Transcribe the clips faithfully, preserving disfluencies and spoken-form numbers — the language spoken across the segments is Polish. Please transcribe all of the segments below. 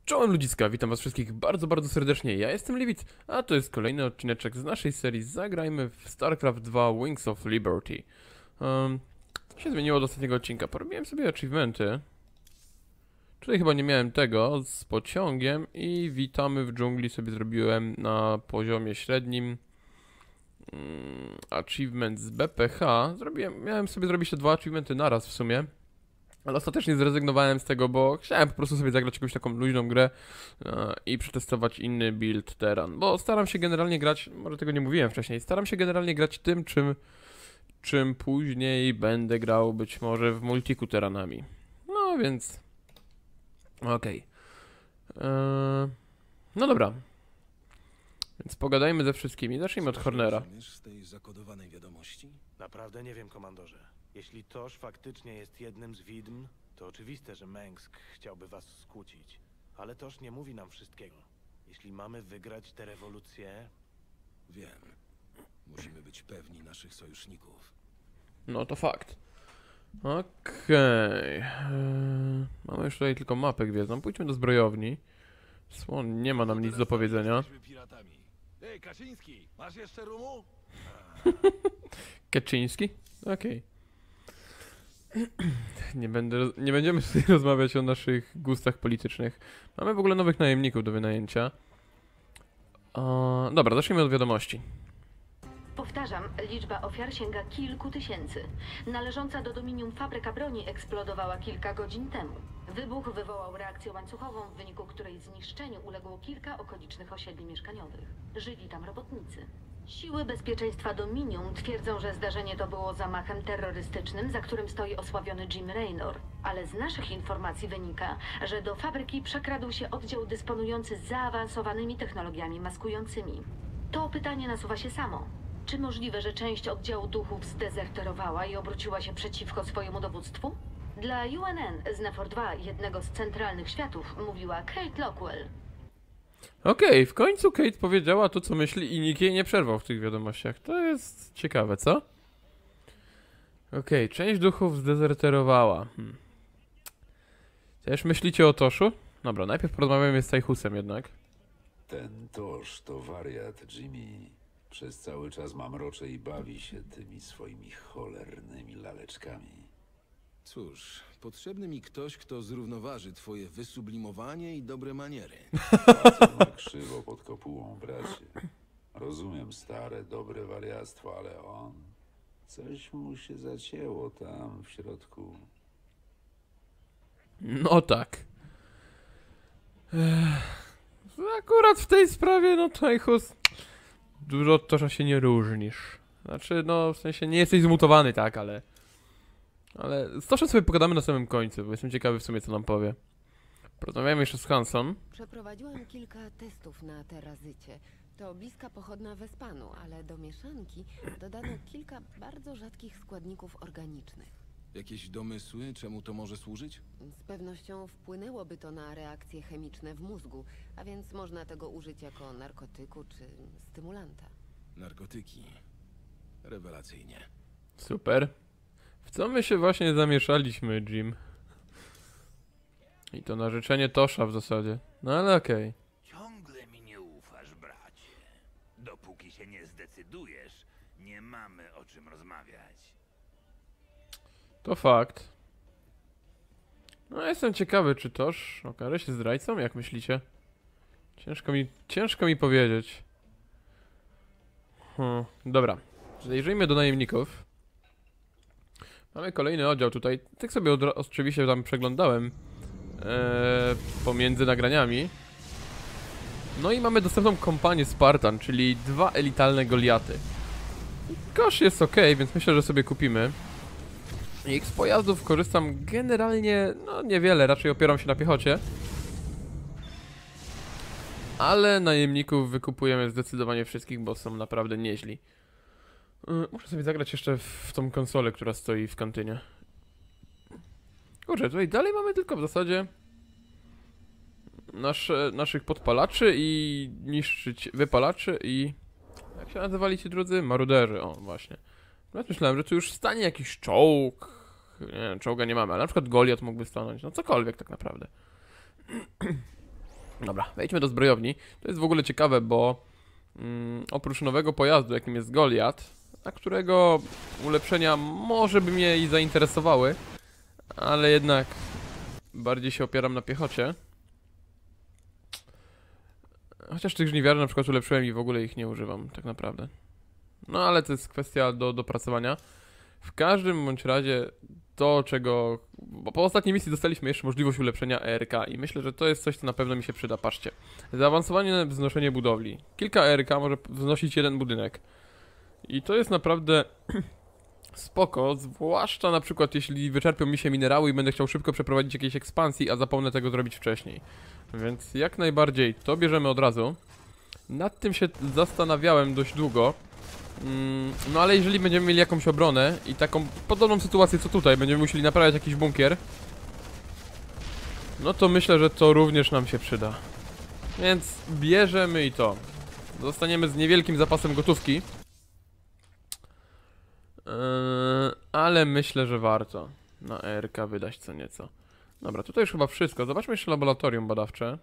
Czołem ludziska, witam was wszystkich bardzo, bardzo serdecznie. Ja jestem Liwit, a to jest kolejny odcineczek z naszej serii Zagrajmy w StarCraft dwa Wings of Liberty. Um, co się zmieniło od ostatniego odcinka? Porobiłem sobie achievementy. Tutaj chyba nie miałem tego, z pociągiem i witamy w dżungli sobie zrobiłem na poziomie średnim. Um, achievement z B P H. Zrobiłem, miałem sobie zrobić te dwa achievementy naraz w sumie. Ale ostatecznie zrezygnowałem z tego, bo chciałem po prostu sobie zagrać jakąś taką luźną grę e, i przetestować inny build teran. Bo staram się generalnie grać, może tego nie mówiłem wcześniej, staram się generalnie grać tym, czym, czym później będę grał być może w multiku teranami. No więc... Okej. Okay. E, no dobra. Więc pogadajmy ze wszystkimi. Zacznijmy od Hornera. Z tej zakodowanej wiadomości? Naprawdę nie wiem, komandorze. Jeśli Tosh faktycznie jest jednym z widm, to oczywiste, że Mengsk chciałby was skłócić. Ale Tosh nie mówi nam wszystkiego. Jeśli mamy wygrać tę rewolucję... Wiem. Musimy być pewni naszych sojuszników. No to fakt. Okej. Okay. Mamy już tutaj tylko mapę gwiezdną. Pójdźmy do zbrojowni. Słon nie ma nam nic do powiedzenia. Ej, Kaczyński, masz jeszcze rumu? Kaczyński? Okej. Okay. Nie będę, nie będziemy tutaj rozmawiać o naszych gustach politycznych. Mamy w ogóle nowych najemników do wynajęcia. O, dobra, zacznijmy od wiadomości. Powtarzam, liczba ofiar sięga kilku tysięcy. Należąca do dominium fabryka broni eksplodowała kilka godzin temu. Wybuch wywołał reakcję łańcuchową, w wyniku której zniszczeniu uległo kilka okolicznych osiedli mieszkaniowych. Żyli tam robotnicy. Siły bezpieczeństwa Dominium twierdzą, że zdarzenie to było zamachem terrorystycznym, za którym stoi osławiony Jim Raynor. Ale z naszych informacji wynika, że do fabryki przekradł się oddział dysponujący zaawansowanymi technologiami maskującymi. To pytanie nasuwa się samo. Czy możliwe, że część oddziału duchów zdezerterowała i obróciła się przeciwko swojemu dowództwu? Dla U N N z Nefor dwa, jednego z centralnych światów, mówiła Kate Lockwell. Okej, okay, w końcu Kate powiedziała to, co myśli i nikt jej nie przerwał w tych wiadomościach. To jest ciekawe, co? Okej, okay, część duchów zdezerterowała. Hmm. Też myślicie o Toszu? Dobra, najpierw porozmawiamy z Tajhusem jednak. Ten Tosh to wariat, Jimmy. Przez cały czas mamrocze i bawi się tymi swoimi cholernymi laleczkami. Cóż, potrzebny mi ktoś, kto zrównoważy twoje wysublimowanie i dobre maniery. Bardzo ma krzywo pod kopułą, bracie. Rozumiem stare, dobre wariactwo, ale on... Coś mu się zacięło tam w środku. No tak. Ech, akurat w tej sprawie, no Tajhus... Dużo od Tosza się nie różnisz. Znaczy, no w sensie nie jesteś zmutowany, tak, ale... Ale z Toszem sobie pogadamy na samym końcu, bo jestem ciekawy w sumie, co nam powie. Porozmawiamy jeszcze z Hanson. Przeprowadziłam kilka testów na terazycie. To bliska pochodna Wespanu, ale do mieszanki dodano kilka bardzo rzadkich składników organicznych. Jakieś domysły, czemu to może służyć? Z pewnością wpłynęłoby to na reakcje chemiczne w mózgu, a więc można tego użyć jako narkotyku czy stymulanta. Narkotyki. Rewelacyjnie. Super. W co my się właśnie zamieszaliśmy, Jim? I to na życzenie Tosza w zasadzie. No ale okej. Okay. Ciągle mi nie ufasz, bracie. Dopóki się nie zdecydujesz, nie mamy o czym rozmawiać. To fakt. No jestem ciekawy, czy Tosz okaże się zdrajcą? Jak myślicie? Ciężko mi, ciężko mi powiedzieć. Hmm, dobra. Zajrzyjmy do najemników. Mamy kolejny oddział tutaj. Tak sobie od, oczywiście tam przeglądałem e, pomiędzy nagraniami. No i mamy dostępną kompanię Spartan, czyli dwa elitalne Goliaty. Kosz jest ok, więc myślę, że sobie kupimy. I z pojazdów korzystam generalnie, no niewiele, raczej opieram się na piechocie. Ale najemników wykupujemy zdecydowanie wszystkich, bo są naprawdę nieźli. Muszę sobie zagrać jeszcze w tą konsolę, która stoi w kantynie. Kurczę, tutaj dalej mamy tylko w zasadzie nasze, naszych podpalaczy i niszczyć wypalaczy i... Jak się nazywali ci drudzy? Maruderzy, o właśnie. Nawet myślałem, że tu już stanie jakiś czołg. Nie, czołga nie mamy, ale na przykład Goliat mógłby stanąć. No cokolwiek tak naprawdę. Dobra, wejdźmy do zbrojowni. To jest w ogóle ciekawe, bo mm, oprócz nowego pojazdu, jakim jest Goliat, na którego ulepszenia może by mnie i zainteresowały, ale jednak bardziej się opieram na piechocie. Chociaż tych żniwiarzy na przykład ulepszyłem i w ogóle ich nie używam, tak naprawdę. No ale to jest kwestia do dopracowania. W każdym bądź razie to, czego... Bo po ostatniej misji dostaliśmy jeszcze możliwość ulepszenia E R K i myślę, że to jest coś, co na pewno mi się przyda. Patrzcie. Zaawansowanie wznoszenie budowli. Kilka E R K może wznosić jeden budynek. I to jest naprawdę spoko, zwłaszcza na przykład jeśli wyczerpią mi się minerały i będę chciał szybko przeprowadzić jakieś ekspansji, a zapomnę tego zrobić wcześniej. Więc jak najbardziej to bierzemy od razu. Nad tym się zastanawiałem dość długo. Mm, no ale jeżeli będziemy mieli jakąś obronę i taką podobną sytuację co tutaj, będziemy musieli naprawiać jakiś bunkier, no to myślę, że to również nam się przyda. Więc bierzemy i to. Zostaniemy z niewielkim zapasem gotówki. Yy, ale myślę, że warto na E R K wydać co nieco. Dobra, tutaj już chyba wszystko. Zobaczmy jeszcze laboratorium badawcze.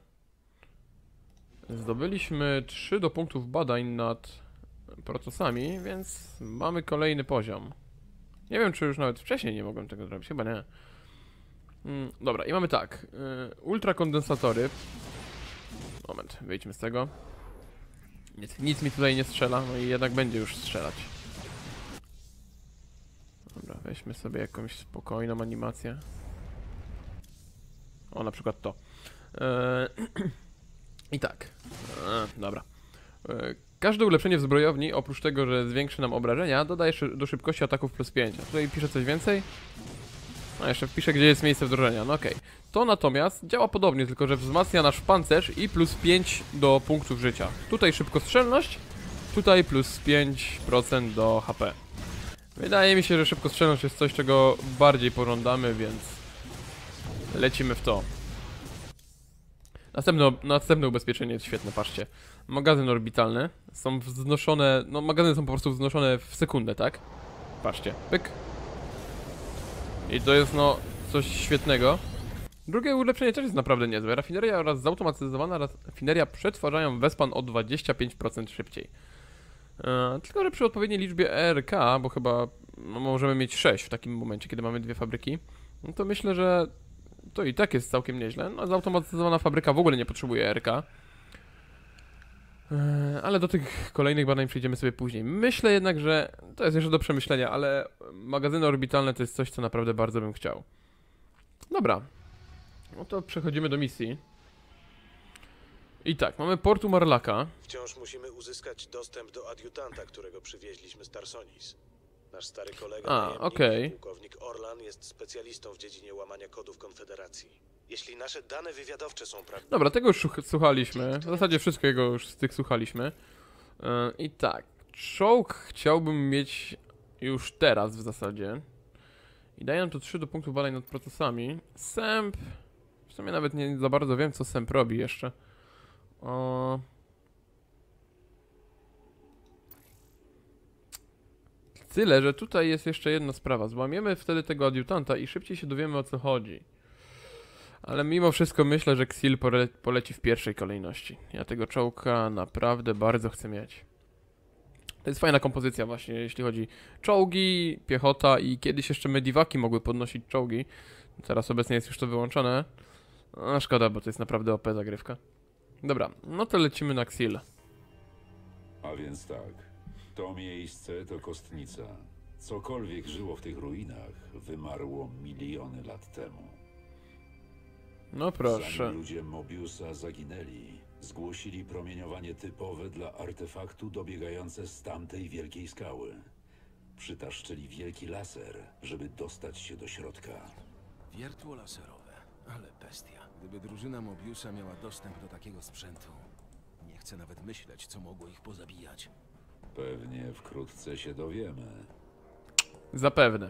Zdobyliśmy trzy do punktów badań nad procesami, więc mamy kolejny poziom. Nie wiem, czy już nawet wcześniej nie mogłem tego zrobić, chyba nie. Mm, dobra, i mamy tak. Yy, ultrakondensatory. Moment, wyjdźmy z tego. Nic, nic mi tutaj nie strzela, no i jednak będzie już strzelać. Dobra, weźmy sobie jakąś spokojną animację. O, na przykład to. Yy, I tak. Yy, dobra. Yy, Każde ulepszenie w zbrojowni, oprócz tego, że zwiększy nam obrażenia, dodaje do szybkości ataków plus pięć. A tutaj piszę coś więcej? A jeszcze wpiszę, gdzie jest miejsce wdrożenia. No okej. Okay. To natomiast działa podobnie, tylko że wzmacnia nasz pancerz i plus pięć do punktów życia. Tutaj szybkostrzelność, tutaj plus pięć procent do H P. Wydaje mi się, że szybkostrzelność jest coś, czego bardziej pożądamy, więc lecimy w to. Następne, następne ubezpieczenie jest świetne, patrzcie. Magazyn orbitalny. Są wznoszone, no magazyny są po prostu wznoszone w sekundę, tak? Patrzcie, pyk. I to jest no coś świetnego. Drugie ulepszenie też jest naprawdę niezłe. Rafineria oraz zautomatyzowana rafineria przetwarzają Wespan o dwadzieścia pięć procent szybciej. Eee, tylko, że przy odpowiedniej liczbie E R K, bo chyba no, możemy mieć sześć w takim momencie, kiedy mamy dwie fabryki, no to myślę, że to i tak jest całkiem nieźle. No, zautomatyzowana fabryka w ogóle nie potrzebuje E R K. Eee, ale do tych kolejnych badań przejdziemy sobie później. Myślę jednak, że to jest jeszcze do przemyślenia, ale magazyny orbitalne to jest coś, co naprawdę bardzo bym chciał. Dobra. No to przechodzimy do misji. I tak, mamy portu Marlaka. Wciąż musimy uzyskać dostęp do adiutanta, którego przywieźliśmy z Tarsonis. Nasz stary kolega, A, najemnik, okej. pułkownik Orlan, jest specjalistą w dziedzinie łamania kodów Konfederacji. Jeśli nasze dane wywiadowcze są prawdziwe... Dobra, tego już słuchaliśmy. W zasadzie wszystkiego już z tych słuchaliśmy. Yy, I tak, czołg chciałbym mieć już teraz w zasadzie. I daję nam to trzy do punktu badań nad procesami. Sęp... W sumie nawet nie za bardzo wiem, co Sęp robi jeszcze. O... Tyle, że tutaj jest jeszcze jedna sprawa. Złamiemy wtedy tego adiutanta i szybciej się dowiemy, o co chodzi. Ale mimo wszystko myślę, że Xil pole poleci w pierwszej kolejności. Ja tego czołga naprawdę bardzo chcę mieć. To jest fajna kompozycja właśnie, jeśli chodzi czołgi, piechota i kiedyś jeszcze mediwaki mogły podnosić czołgi. Teraz obecnie jest już to wyłączone. No szkoda, bo to jest naprawdę O P zagrywka. Dobra, no to lecimy na Xil. A więc tak, to miejsce to kostnica. Cokolwiek żyło w tych ruinach, wymarło miliony lat temu. No proszę. Zanim ludzie Mobiusa zaginęli, zgłosili promieniowanie typowe dla artefaktu dobiegające z tamtej wielkiej skały. Przytaszczyli wielki laser, żeby dostać się do środka. Wiertło laserowe, ale bestia. Gdyby drużyna Mobiusa miała dostęp do takiego sprzętu, nie chcę nawet myśleć, co mogło ich pozabijać. Pewnie wkrótce się dowiemy. Zapewne.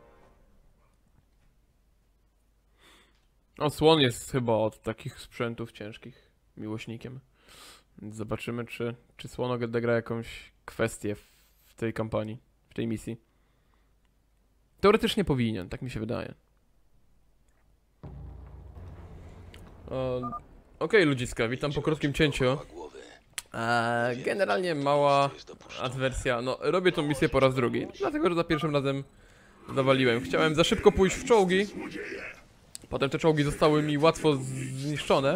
O, słon jest chyba od takich sprzętów ciężkich miłośnikiem. Więc zobaczymy, czy, czy słon odegra jakąś kwestię w, w tej kampanii, w tej misji. Teoretycznie powinien, tak mi się wydaje. O, Okej, ludziska, witam po krótkim cięciu. Eee, generalnie mała adwersja. No, robię tą misję po raz drugi, dlatego że za pierwszym razem zawaliłem. Chciałem za szybko pójść w czołgi. Potem te czołgi zostały mi łatwo zniszczone.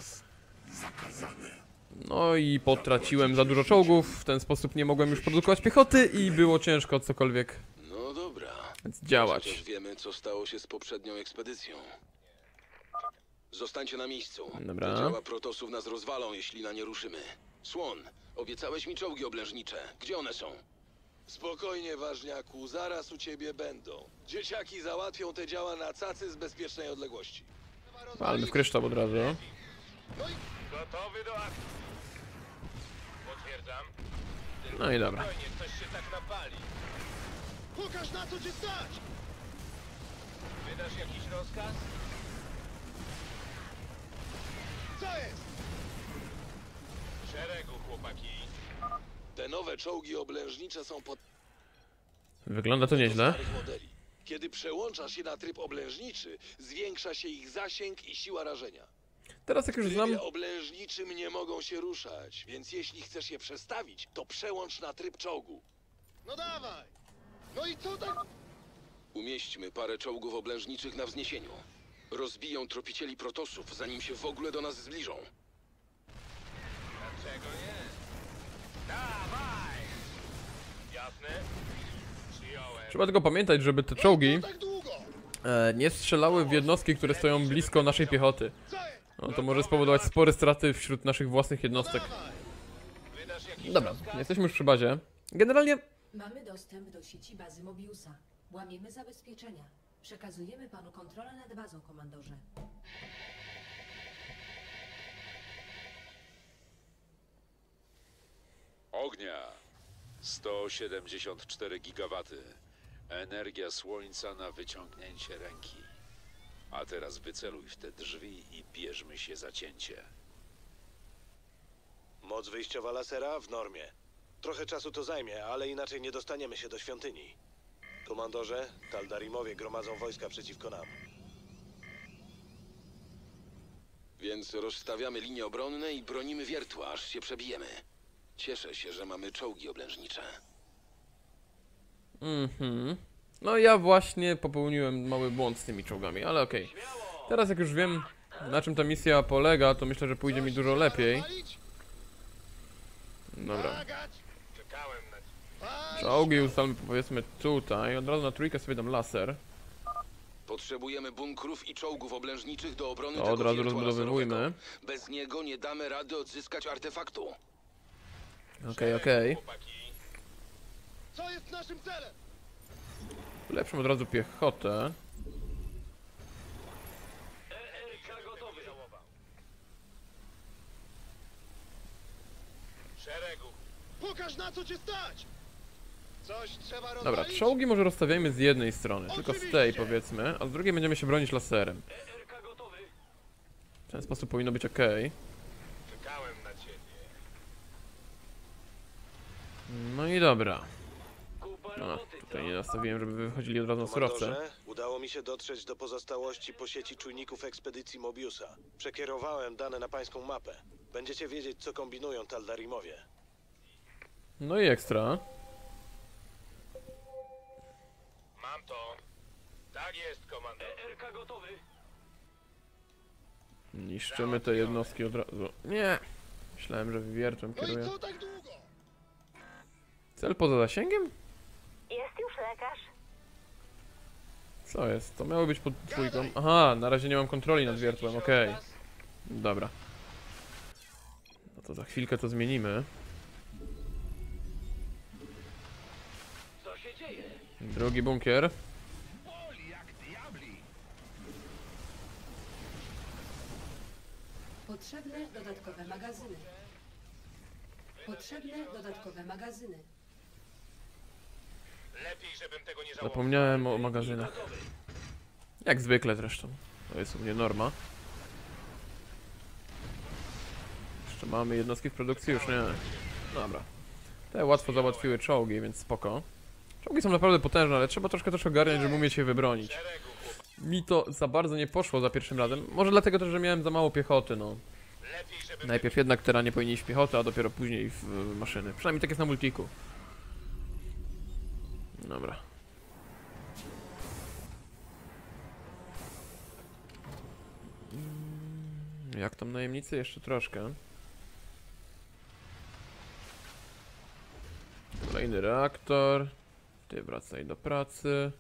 No i potraciłem za dużo czołgów, w ten sposób nie mogłem już produkować piechoty i było ciężko cokolwiek No dobra. działać. Przecież wiemy, co stało się z poprzednią ekspedycją. Zostańcie na miejscu. Dobra. Te działa protosów nas rozwalą, jeśli na nie ruszymy. Słon, obiecałeś mi czołgi oblężnicze. Gdzie one są? Spokojnie, ważniaku, zaraz u ciebie będą. Dzieciaki załatwią te działa na cacy z bezpiecznej odległości. Palmy w kryształ od razu. Gotowy do akcji. Potwierdzam. No i dobra. Spokojnie, ktoś się tak napali. Pokaż, na co cię stać! Wydasz jakiś rozkaz? Co jest? W szeregu, chłopaki. Te nowe czołgi oblężnicze są pod Wygląda to nieźle. starych modeli. Kiedy przełączasz je na tryb oblężniczy, zwiększa się ich zasięg i siła rażenia. Teraz jak już W znam... trybie oblężniczym nie mogą się ruszać, więc jeśli chcesz je przestawić, to przełącz na tryb czołgu. No dawaj! No i co tak? Umieśćmy parę czołgów oblężniczych na wzniesieniu. Rozbiją tropicieli protosów, zanim się w ogóle do nas zbliżą. Dlaczego nie? Dawaj! Jasne? Przyjąłem. Trzeba tylko pamiętać, żeby te czołgi Tak długo! e, nie strzelały w jednostki, które stoją blisko naszej piechoty. No to może spowodować spore straty wśród naszych własnych jednostek. Wydasz jakiś Dobra, rozkaz? jesteśmy już przy bazie. Generalnie Mamy dostęp do sieci bazy Mobiusa. Łamiemy zabezpieczenia. Przekazujemy panu kontrolę nad bazą, komandorze. Ognia sto siedemdziesiąt cztery gigawaty. Energia słońca na wyciągnięcie ręki. A teraz wyceluj w te drzwi i bierzmy się za cięcie. Moc wyjściowa lasera w normie. Trochę czasu to zajmie, ale inaczej nie dostaniemy się do świątyni. Komandorze, Taldarimowie gromadzą wojska przeciwko nam. Więc rozstawiamy linie obronne i bronimy wiertła, aż się przebijemy. Cieszę się, że mamy czołgi oblężnicze. Mhm. No ja właśnie popełniłem mały błąd z tymi czołgami, ale okej. Teraz jak już wiem, na czym ta misja polega, to myślę, że pójdzie mi dużo lepiej. Dobra. Czekałem na ciebie. Czołgi ustalmy powiedzmy tutaj. Od razu na trójkę sobie dam laser. Potrzebujemy bunkrów i czołgów oblężniczych do obrony To tego od razu wiertła rozbudowywujmy. laserowego. Bez niego nie damy rady odzyskać artefaktu. Okej, okej. Chłopaki. Co jest naszym celem? Ulepszmy od razu piechotę. R K gotowy. W szeregu. Pokaż, na co cię stać! Coś trzeba Dobra, rozwalić? czołgi może rozstawiajmy z jednej strony, tylko z tej powiedzmy, a z drugiej będziemy się bronić laserem. R K gotowy. W ten sposób powinno być ok. Czekałem na ciebie. No i dobra. Kupa A, roboty, tutaj nie nastawiłem, żeby wychodzili od razu na surowce. Komandorze, udało mi się dotrzeć do pozostałości po sieci czujników ekspedycji Mobiusa. Przekierowałem dane na pańską mapę. Będziecie wiedzieć, co kombinują Taldarimowie. No i ekstra. Mam to. Tak jest, komandor. R K gotowy. Niszczymy te jednostki od razu. Nie! Myślałem, że wywiertłem No i kieruję. co tak długo? Cel poza zasięgiem? Jest już lekarz. Co jest? To miało być pod trójką. Aha, na razie nie mam kontroli nad wiertłem, okej. Dobra. No to za chwilkę to zmienimy. Co się dzieje? Drugi bunkier. Potrzebne dodatkowe magazyny. Potrzebne dodatkowe magazyny. Lepiej, żebym tego nie żałował. Zapomniałem o magazynach. Jak zwykle zresztą. To jest u mnie norma. Jeszcze mamy jednostki w produkcji? Już nie. Dobra. Te łatwo załatwiły czołgi, więc spoko. Czołgi są naprawdę potężne, ale trzeba troszkę też ogarniać, żeby umieć się wybronić. Mi to za bardzo nie poszło za pierwszym razem. Może dlatego też, że miałem za mało piechoty, no. Najpierw jednak terenie powinni iść w piechotę, a dopiero później w y, maszyny. Przynajmniej tak jest na multiku. Dobra. Jak tam najemnicy? Jeszcze troszkę. Kolejny reaktor. Ty wracaj do pracy.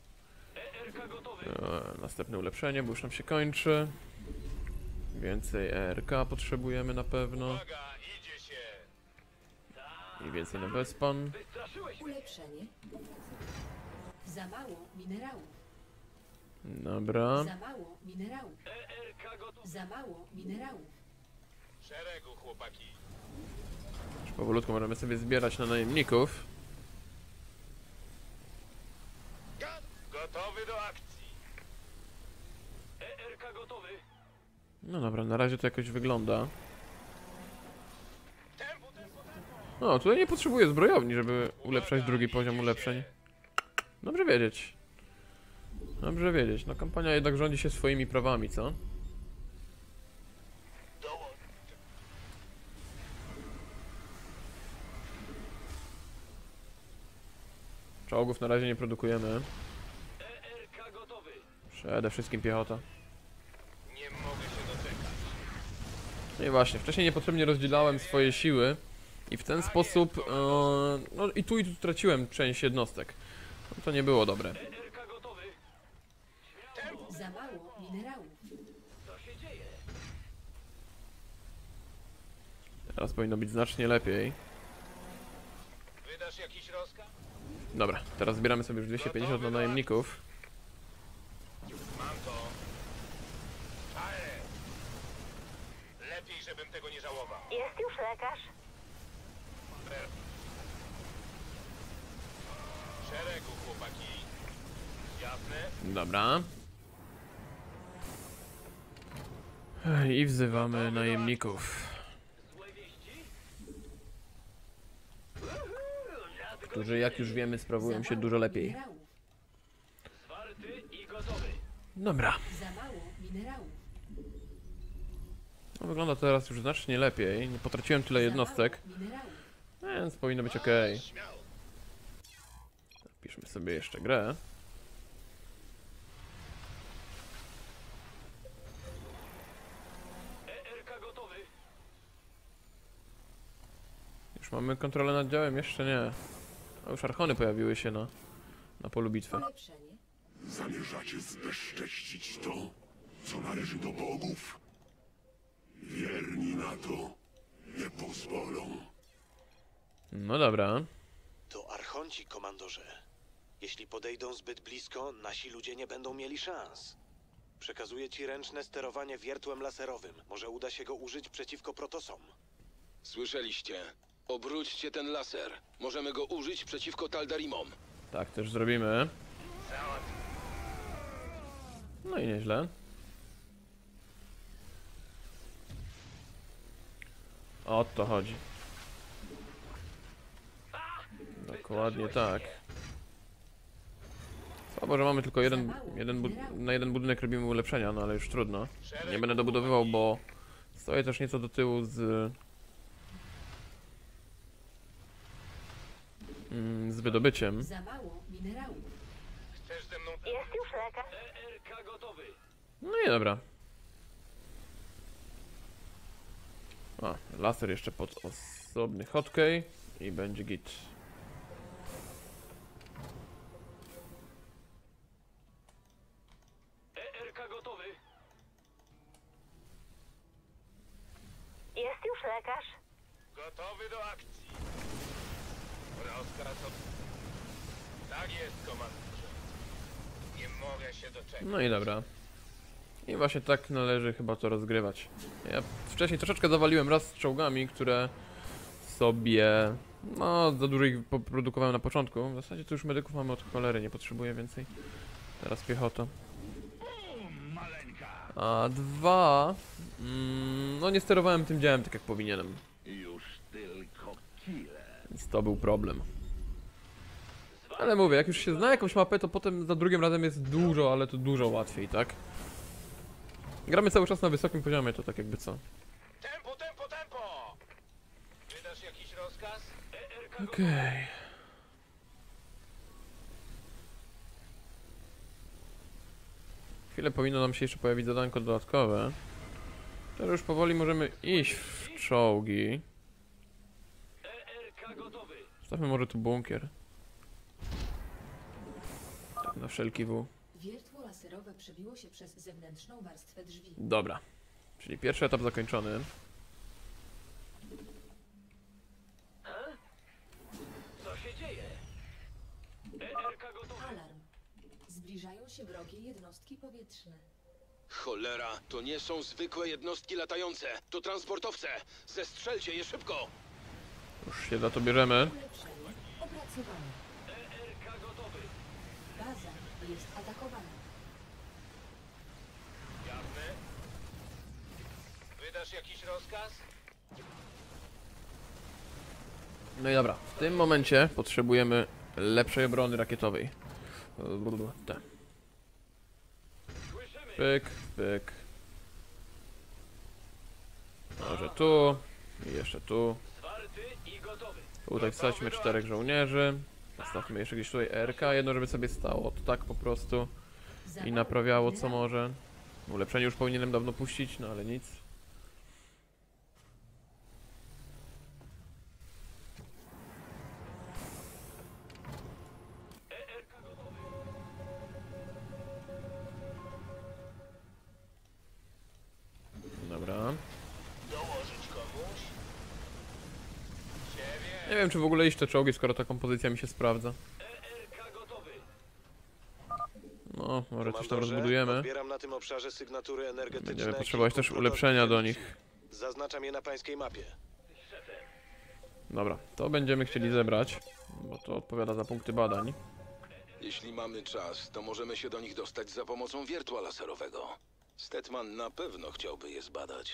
E, następne ulepszenie, bo już nam się kończy. Więcej E R K potrzebujemy na pewno. I więcej na Wespan. Ulepszenie. Za mało minerałów. Dobra. Za mało minerałów. Za mało minerałów. Szeregu, chłopaki. Już powolutku możemy sobie zbierać na najemników. Gotowy do akcji. E R K gotowy. No dobra, na razie to jakoś wygląda. Tempo, tempo, tempo. No, tutaj nie potrzebuję zbrojowni, żeby ulepszać drugi poziom ulepszeń. Dobrze wiedzieć. Dobrze wiedzieć. No, kampania jednak rządzi się swoimi prawami, co? Czołgów na razie nie produkujemy. E R K gotowy. Przede wszystkim piechota. Nie mogę się doczekać. No i właśnie, wcześniej niepotrzebnie rozdzielałem swoje siły i w ten sposób, e, no i tu i tu traciłem część jednostek. No to nie było dobre. E R K gotowy. Za mało minerałów. Co się dzieje? Teraz powinno być znacznie lepiej. Wydasz jakiś rozkaz? Dobra, teraz zbieramy sobie już dwieście pięćdziesiąt na najemników. Mam to. Ale lepiej, żebym tego nie żałował. Jest już lekarz? Szeregu, chłopaki. Jasne? Dobra. I wzywamy najemników, którzy, jak już wiemy, sprawują się dużo lepiej. Minerałów. Zwarty i gotowy. Dobra. Za mało minerałów. No, wygląda to teraz już znacznie lepiej. Nie potraciłem tyle jednostek, Za mało minerałów. więc powinno być ok. Piszmy sobie jeszcze grę. E R K gotowy. Już mamy kontrolę nad działem? Jeszcze nie. A już archony pojawiły się na, na polu bitwy. Ulepszenie. Zamierzacie zbezcześcić to, co należy do bogów? Wierni na to nie pozwolą. No dobra. To archonci, komandorze. Jeśli podejdą zbyt blisko, nasi ludzie nie będą mieli szans. Przekazuję ci ręczne sterowanie wiertłem laserowym. Może uda się go użyć przeciwko protosom. Słyszeliście? Obróćcie ten laser. Możemy go użyć przeciwko Taldarimom. Tak też zrobimy. No i nieźle. O to chodzi. Dokładnie tak. Słabo, że mamy tylko jeden, jeden bud- na jeden budynek robimy ulepszenia, no ale już trudno. Nie będę dobudowywał, bo stoję też nieco do tyłu z... Mm, z wydobyciem. Za mało minerałów. Chcesz ze mną... Jest już lekarz? E R K gotowy. No i dobra. A, laser jeszcze pod osobny hotkey i będzie git. E R K gotowy. Jest już lekarz? Gotowy do akcji. Rozkaz od... Tak jest, komandorze. Nie mogę się doczekać. No i dobra. I właśnie tak należy chyba to rozgrywać. Ja wcześniej troszeczkę zawaliłem raz z czołgami, które sobie... No, za dużo ich poprodukowałem na początku. W zasadzie to już medyków mamy od cholery, nie potrzebuję więcej. Teraz piechota. A dwa... Mm, no nie sterowałem tym działem tak jak powinienem. Już tylko kile. Więc to był problem. Ale mówię, jak już się zna jakąś mapę, to potem za drugim razem jest dużo, ale to dużo łatwiej, tak? Gramy cały czas na wysokim poziomie, to tak jakby co. Tempo, tempo! rozkaz? Okej. Okay. Chwilę powinno nam się jeszcze pojawić zadanko dodatkowe. Teraz już powoli możemy iść w czołgi. Stawmy może tu bunkier. Tak na wszelki W. Wiertło laserowe przebiło się przez zewnętrzną warstwę drzwi. Dobra. Czyli pierwszy etap zakończony. Co się dzieje? Alarm. Zbliżają się wrogie jednostki powietrzne. Cholera, to nie są zwykłe jednostki latające. To transportowce. Zestrzelcie je szybko. Już się za to bierzemy. Ulepszenie opracowane. Baza jest atakowana. Jasne. Wydasz jakiś rozkaz? No i dobra, w tym momencie potrzebujemy lepszej obrony rakietowej. Te. Pyk, pyk. Może tu. I jeszcze tu. Tutaj wsadźmy czterech żołnierzy. Postawmy jeszcze gdzieś tutaj R K, jedno żeby sobie stało to tak po prostu. I naprawiało co może. Ulepszenie już powinienem dawno puścić, no ale nic. Dobra. Nie wiem czy w ogóle iść te czołgi, skoro ta kompozycja mi się sprawdza. No, może coś tam rozbudujemy. Odbieram na tym obszarze sygnatury energetyczne. Będziemy potrzebować też ulepszenia do nich. Zaznaczam je na pańskiej mapie. Dobra, to będziemy chcieli zebrać, bo to odpowiada za punkty badań. Jeśli mamy czas, to możemy się do nich dostać za pomocą wiertła laserowego. Stetman na pewno chciałby je zbadać.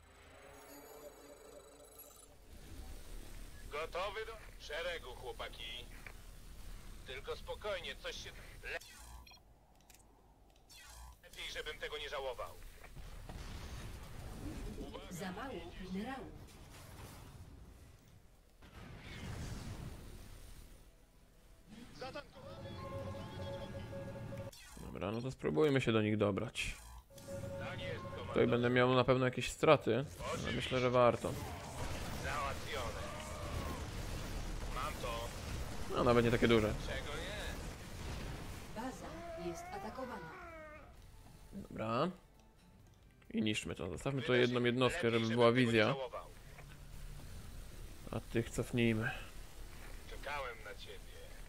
Gotowy do szeregu, chłopaki. Tylko spokojnie, coś się... Le... Lepiej, żebym tego nie żałował. Za mało minerałów. Dobra, no to spróbujmy się do nich dobrać. Tutaj będę miał na pewno jakieś straty, ale myślę, że warto. Załatwione. Mam to. No, nawet nie takie duże. Czego nie? Baza jest atakowana. Dobra. I niszczmy to. Zostawmy tutaj jedną jednostkę, żeby była wizja. A tych cofnijmy. Czekałem na ciebie.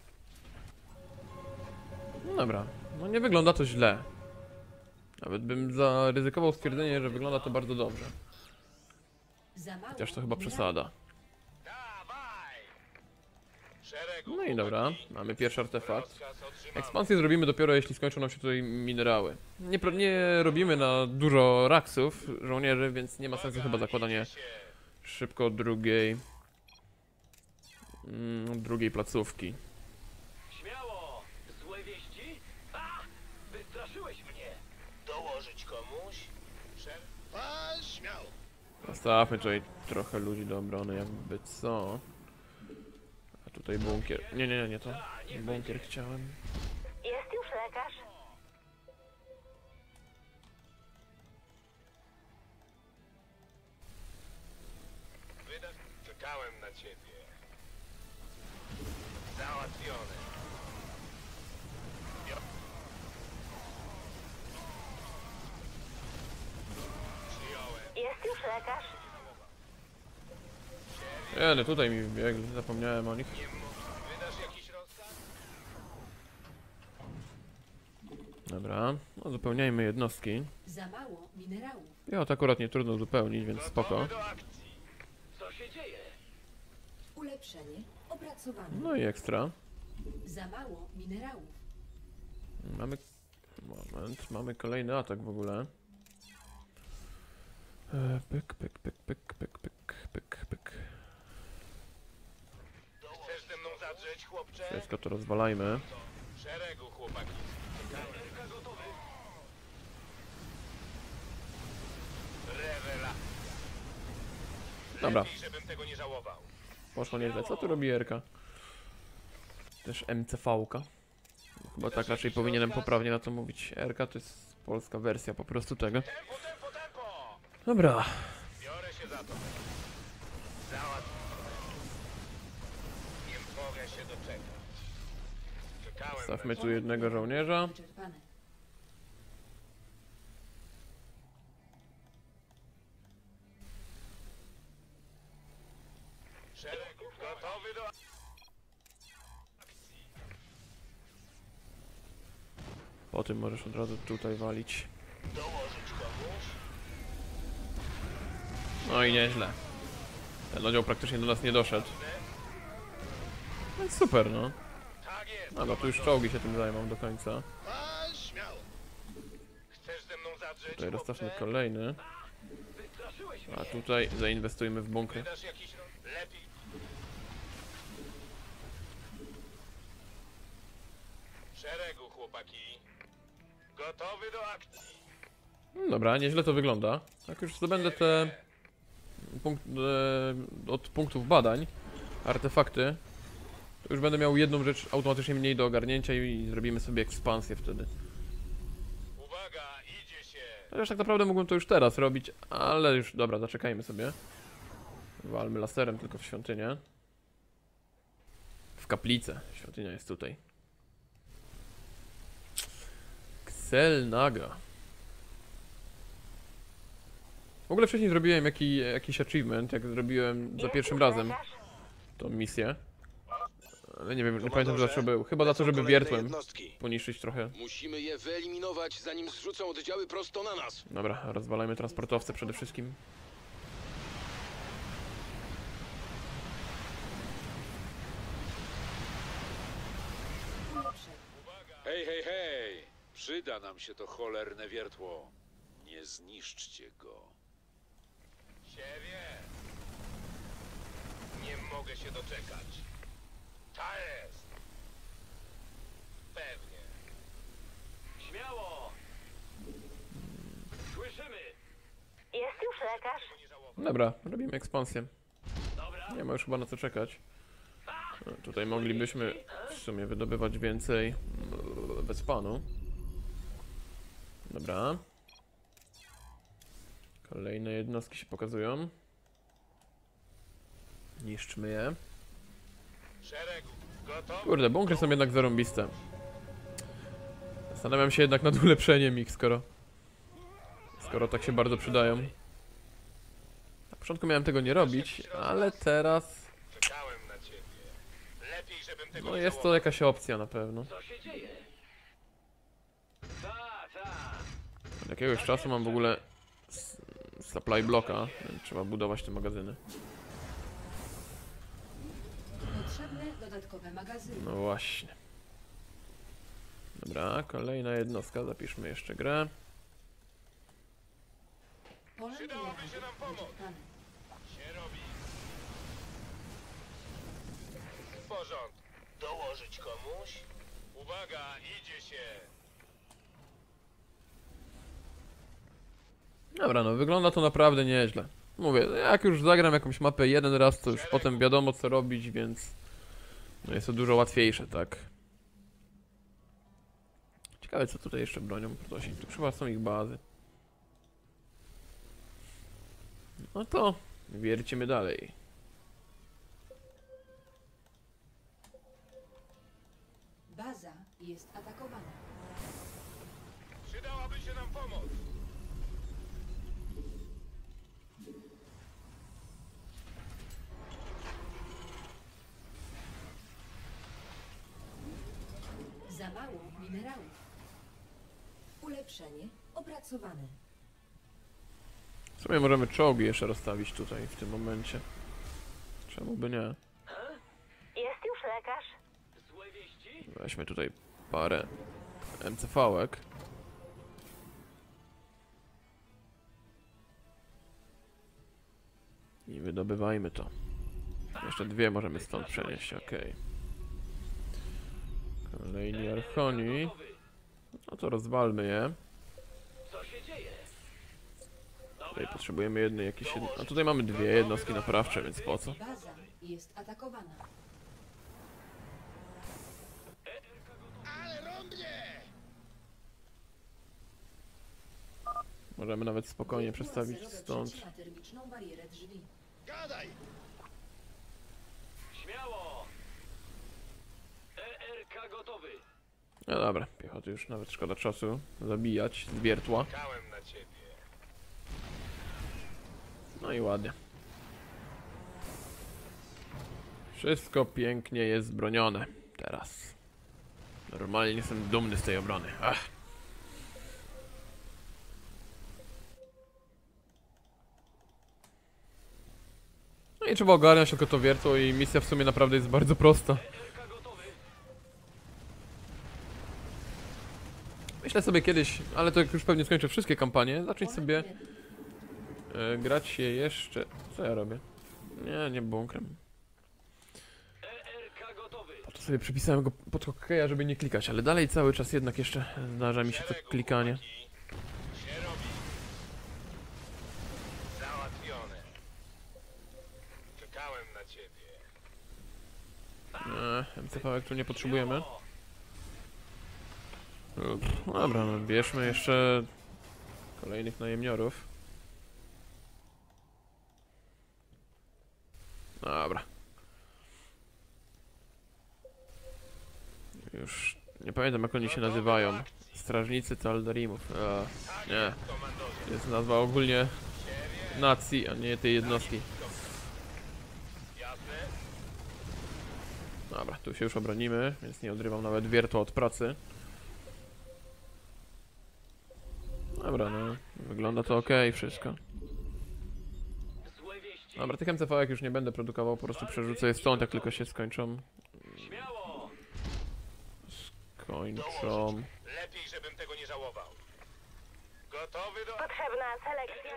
No dobra. No nie wygląda to źle. Nawet bym zaryzykował stwierdzenie, że wygląda to bardzo dobrze. Chociaż to chyba przesada. No i dobra, mamy pierwszy artefakt. Ekspansję zrobimy dopiero jeśli skończą nam się tutaj minerały. Nie, nie robimy na dużo raksów, żołnierzy, więc nie ma sensu chyba zakładanie szybko drugiej mm, drugiej placówki. Śmiało! Złe wieści? A! Wystraszyłeś mnie! Dołożyć komuś? Szer... A, śmiało! Zostawmy tutaj trochę ludzi do obrony, jakby co. A tutaj bunkier. Nie, nie, nie, nie to. Bunkier chciałem. Jest już lekarz? Wyda... Czekałem na ciebie. Załatwione. Jest już lekarz? Nie, no tutaj mi wbiegli, zapomniałem o nich. Wydasz jakiś rozkaz? Dobra, no uzupełniajmy jednostki. Za mało minerałów. Ja to akurat nie trudno uzupełnić, więc spoko. Co się dzieje? Ulepszenie opracowane. No i ekstra. Za mało minerałów. Mamy... Moment, mamy kolejny atak w ogóle. E, pyk, pyk, pyk, pyk, pyk, pyk, pyk, pyk. Chcesz ze mną zadrzeć, chłopcze? Wszystko to rozwalajmy. Szeregu, chłopaki. Gotowy. Rewelacja. Dobra. Lepiej, żebym tego nie żałował. poszło nieźle. Co tu robi Erka? Też M C V-ka. Chyba tak raczej powinienem poprawnie na to mówić. Erka to jest polska wersja po prostu tego. Dobra. Biorę się za to. Nie mogę się doczekać. Czekałem. Stawmy tu jednego żołnierza. Wyczerpane. Szereg gotowy do akcji. Po tym możesz od razu tutaj walić. Dołożyć komuś? No i nieźle. Ten oddział praktycznie do nas nie doszedł. No i super, no. Tak jest. No, no tu już czołgi się tym zajmą do końca. A, śmiało. Chcesz ze mną zadrzeć? Tutaj rozstawmy kolejny. A tutaj zainwestujmy w bunkry. Wydasz jakiś lepiej. W szeregu, chłopaki. Gotowy do akcji. No dobra, nieźle to wygląda. Jak już zdobędę te punkt, e, od punktów badań, artefakty, to już będę miał jedną rzecz automatycznie mniej do ogarnięcia i, i zrobimy sobie ekspansję wtedy. Uwaga, idzie się. Chociaż tak naprawdę mógłbym to już teraz robić, ale już, dobra, zaczekajmy sobie. Walmy laserem tylko w świątynię. W kaplicę. Świątynia jest tutaj. Xel'Naga. W ogóle wcześniej zrobiłem jaki, jakiś achievement, jak zrobiłem za pierwszym razem tą misję. Ale nie wiem, nie pamiętam za co był. Chyba za to, żeby wiertłem poniszczyć trochę. Musimy je wyeliminować, zanim zrzucą oddziały prosto na nas. Dobra, rozwalajmy transportowce przede wszystkim. Hej, hej, hej! Przyda nam się to cholerne wiertło. Nie zniszczcie go. Siewie. Nie mogę się doczekać. Ta jest. Pewnie. Śmiało. Słyszymy. Jest już lekarz? Dobra, robimy ekspansję. Nie ma już chyba na co czekać. No, tutaj moglibyśmy w sumie wydobywać więcej bez panu. Dobra. Kolejne jednostki się pokazują. Niszczmy je. Szeregu. Gotowy. Kurde, bunkry są jednak zarąbiste. Zastanawiam się jednak nad ulepszeniem ich, skoro... Skoro tak się bardzo przydają. Na początku miałem tego nie robić, ale teraz... Czekałem na ciebie. Lepiej, żebym tego No nie jest to żałował. jakaś opcja na pewno. Co się dzieje? Ta, ta. Od jakiegoś czasu mam w ogóle s- supply blocka, więc trzeba budować te magazyny. Potrzebne dodatkowe magazyny. No właśnie. Dobra, kolejna jednostka, zapiszmy jeszcze grę. Pole Przydałaby się nam pomoc. wyczerpane. Się robi. W porządku. Dołożyć komuś? Uwaga, idzie się. Dobra, no wygląda to naprawdę nieźle. Mówię, jak już zagram jakąś mapę jeden raz, to już potem wiadomo co robić, więc... No jest to dużo łatwiejsze, tak? Ciekawe co tutaj jeszcze bronią prosić. Tu chyba są ich bazy. No to wiercimy dalej. Baza jest atakowana. Przydałaby się nam pomoc. Za mało minerałów. Ulepszenie opracowane. W sumie możemy czołgi jeszcze rozstawić tutaj w tym momencie. Czemu by nie? Jest już lekarz? Złe wieści? Weźmy tutaj parę M C V-ek. I wydobywajmy to. Jeszcze dwie możemy stąd przenieść, okej. Kolejni archoni. No to rozwalmy je. Co się dzieje? Tutaj potrzebujemy jednej jakiejś... Jed... A tutaj mamy dwie jednostki naprawcze, więc po co? Baza jest atakowana. Ale rąbnie! Możemy nawet spokojnie przestawić Laserowe stąd. przecina termiczną barierę drzwi. Gadaj! Śmiało! E R K gotowy. No dobra, piechoty już nawet szkoda czasu zabijać z wiertła. Czekałem na ciebie. No i ładnie. Wszystko pięknie jest zbronione teraz. Normalnie jestem dumny z tej obrony. Ach. No i trzeba ogarniać tylko to wiertło i misja w sumie naprawdę jest bardzo prosta. Myślę sobie kiedyś, ale to jak już pewnie skończę wszystkie kampanie, zacząć sobie e, grać się jeszcze... Co ja robię? Nie, nie bunkrem. Po to sobie przypisałem go pod hokeja, żeby nie klikać, ale dalej cały czas jednak jeszcze zdarza mi się to klikanie. Się robi. Załatwione. Czekałem na ciebie. Nie, M C V jak tu nie potrzebujemy. No dobra, no bierzmy jeszcze kolejnych najemniorów. Dobra. Już nie pamiętam jak oni się nazywają. Strażnicy Taldarimów. A, nie. To jest nazwa ogólnie nacji, a nie tej jednostki. Dobra, tu się już obronimy, więc nie odrywam nawet wiertła od pracy. Dobra, no. Wygląda to ok, wszystko. Dobra, tych M C V już nie będę produkował, po prostu przerzucę je stąd, jak tylko się skończą. Skończą. Lepiej, żebym tego nie żałował. Gotowy do... Potrzebna selekcja.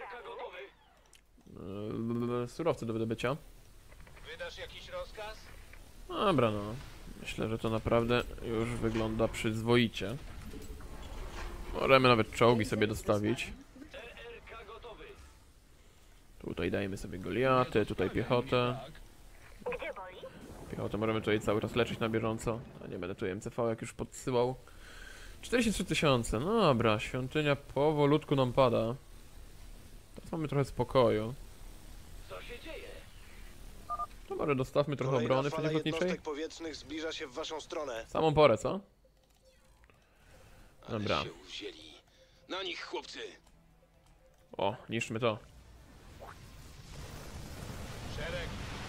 Yy, surowce do wydobycia. Wydasz jakiś rozkaz? Dobra, no. Myślę, że to naprawdę już wygląda przyzwoicie. Możemy nawet czołgi sobie dostawić. Tutaj dajemy sobie Goliaty, tutaj piechotę. Gdzie boli? Piechotę możemy tutaj cały czas leczyć na bieżąco. A nie będę tu M C V jak już podsyłał. czterdzieści trzy tysiące, no dobra, świątynia powolutku nam pada. Teraz mamy trochę spokoju. Co się dzieje? To może dostawmy trochę Kolejna obrony fala przeciwlotniczej. jednostek powietrznych zbliża się w waszą stronę. Samą porę, co? Ale Dobra. się uwzięli. Na nich, chłopcy! O, niszczmy to. Szereg.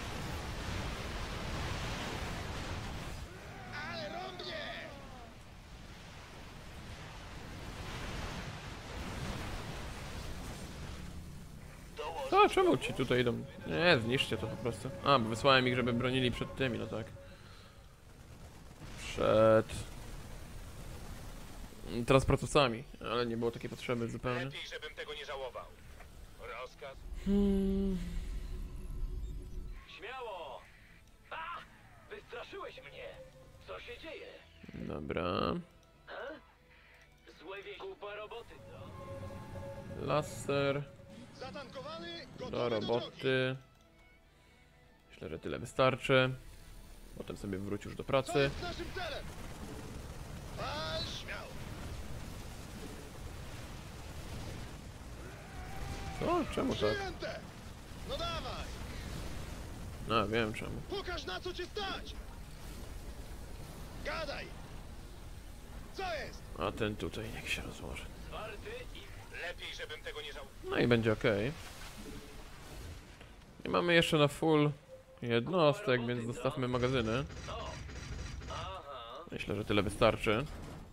Ale rąbnie! A, czemu ci tutaj idą? Nie, zniszczcie to po prostu. A, bo wysłałem ich, żeby bronili przed tymi, no tak. Przed... transportowcami, ale nie było takiej potrzeby zupełnie. Lepiej, żebym tego nie żałował. Rozkaz? Hmm. Śmiało! A! Wystraszyłeś mnie! Co się dzieje? Dobra. Ha? Złe wieści. Kupa roboty. Laser. Zatankowany, gotowy Do do drogi. roboty. Myślę, że tyle wystarczy. Potem sobie wróć już do To pracy. jest naszym celem! Pal śmiało! Co? Czemu tak? Przyjęte! No dawaj! No, wiem czemu. Pokaż na co cię stać! Gadaj! Co jest? A ten tutaj niech się rozłoży. Zwarty i... Lepiej, żebym tego nie żałował. No i będzie ok. I mamy jeszcze na full jednostek, więc dostawmy magazyny. Myślę, że tyle wystarczy.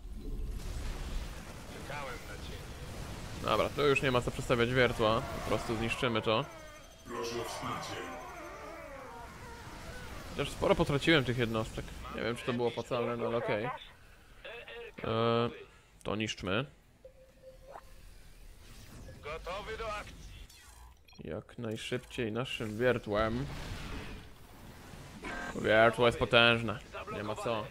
Czekałem na ciebie. Dobra, to już nie ma co przestawiać wiertła. Po prostu zniszczymy to. Proszę o wsparcie. Chociaż sporo potraciłem tych jednostek. Nie wiem, czy to było opłacalne, no ale okej. Eee, to niszczmy. Gotowy do akcji. Jak najszybciej naszym wiertłem. Wiertło jest potężne. Nie ma co.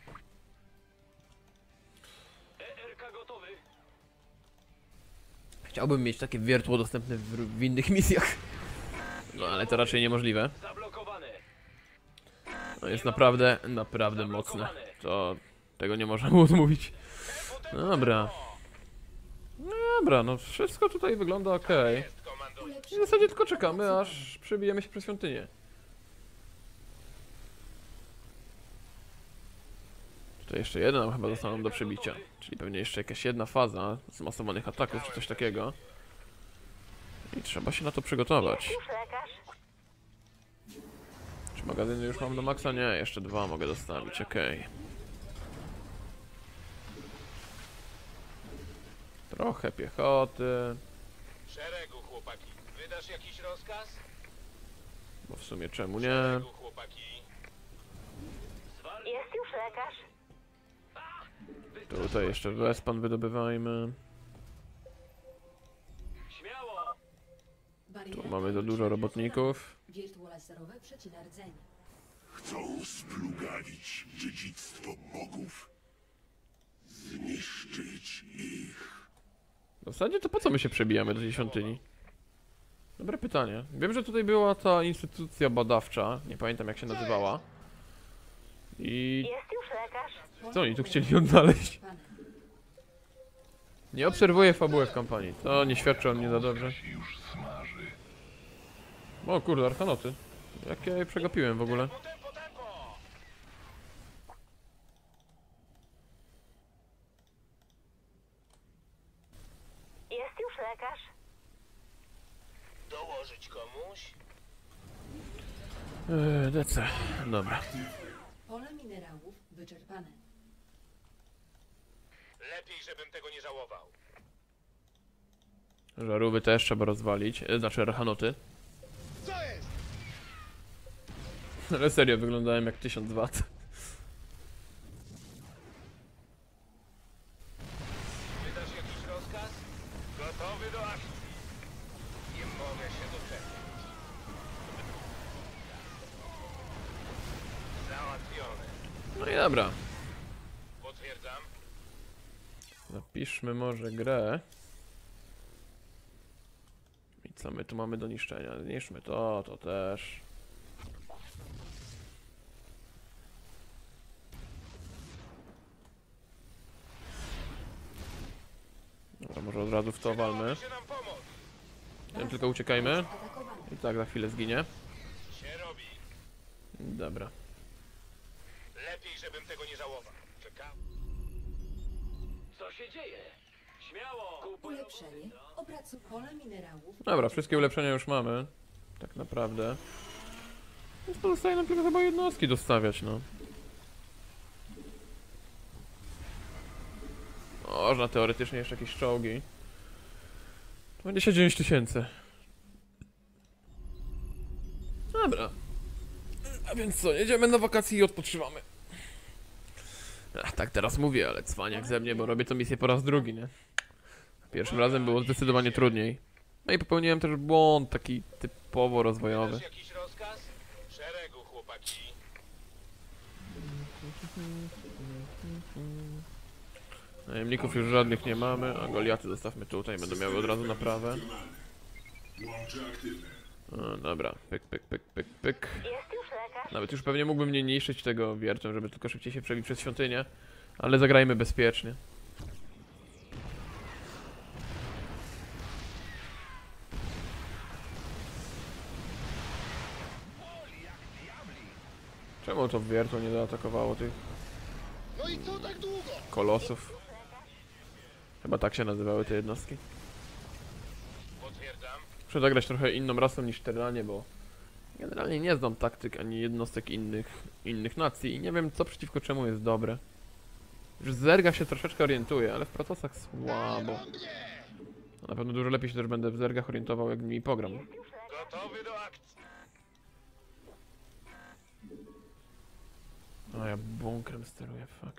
E R K gotowy. Chciałbym mieć takie wiertło dostępne w, w innych misjach. No ale to raczej niemożliwe. Zablokowane. To jest naprawdę, naprawdę mocne. To tego nie można było odmówić. Dobra. No dobra, no wszystko tutaj wygląda ok. I w zasadzie tylko czekamy, aż przebijemy się przez świątynię. Tutaj jeszcze jeden chyba zostaną do przebicia. Czyli pewnie jeszcze jakaś jedna faza zmasowanych ataków czy coś takiego. I trzeba się na to przygotować. Czy magazyny już mam do maksa? Nie, jeszcze dwa mogę dostawić, okej. Okay. Trochę piechoty. Szeregu, chłopaki. Wydasz jakiś rozkaz? Bo w sumie czemu nie? Szeregu, chłopaki. Jest już lekarz. Tutaj jeszcze wespan wydobywajmy. Tu mamy za dużo robotników. Wiertło laserowe przecina rdzenie. Chcą splugalić dziedzictwo bogów. Zniszczyć ich. W zasadzie to po co my się przebijamy do tej świątyni? Dobre pytanie. Wiem, że tutaj była ta instytucja badawcza. Nie pamiętam jak się nazywała. I... Jest już lekarz. Co oni tu chcieli odnaleźć? Nie obserwuję fabuły w kampanii. To nie świadczy o mnie za dobrze. O kurde, archanoty. Jak ja je przegapiłem w ogóle? Jest już lekarz. Dołożyć komuś? Eee, lecę. Dobra. Pole minerałów wyczerpane. Lepiej, żebym tego nie żałował. Żarówy też trzeba rozwalić. E, znaczy archanoty. Co jest? Ale serio, wyglądałem jak tysiąc wat. Wydasz jakiś rozkaz? Gotowy do akcji. Nie mogę się doczekać. Załatwione. No i dobra. Potwierdzam. Zapiszmy może grę. I co my tu mamy do niszczenia? Zniszczmy to, to też. Dobra, może od razu w to walmy. Nie wiem, tylko uciekajmy. I tak za chwilę zginie. Się robi. Dobra. Lepiej, żebym tego nie żałował. Czekam. Co się dzieje? Śmiało! Ulepszenie. Opracuj pole minerałów. Dobra, wszystkie ulepszenia już mamy. Tak naprawdę. Więc pozostaje nam tylko chyba jednostki dostawiać, no. Można teoretycznie jeszcze jakieś czołgi. To będzie się dziewięć tysięcy. Dobra. A więc co, jedziemy na wakacje i odpoczywamy. Ach, tak teraz mówię, ale cwaniak ze mnie, bo robię tę misję po raz drugi, nie? Pierwszym razem było zdecydowanie trudniej. No i popełniłem też błąd taki typowo rozwojowy. Wydasz jakiś rozkaz? Szeregu, chłopaki. Najemników już żadnych nie mamy, a Goliaty zostawmy tutaj, będą miały od razu naprawę. No, dobra, pyk, pyk, pyk, pyk, pyk. Jest już lekarz. Nawet już pewnie mógłbym nie niszczyć tego wiertem, żeby tylko szybciej się przebić przez świątynię. Ale zagrajmy bezpiecznie. Czemu to wiertło nie zaatakowało tych No i co tak długo? kolosów? Chyba tak się nazywały te jednostki. Potwierdzam. Muszę zagrać trochę inną rasą niż Terranie, bo generalnie nie znam taktyk ani jednostek innych, innych nacji i nie wiem co przeciwko czemu jest dobre. Już z Zerga się troszeczkę orientuję, ale w procesach słabo. Na pewno dużo lepiej się też będę w Zergach orientował, jak nimi pogram. Gotowy do akcji. A ja bunkrem steruję, fuck.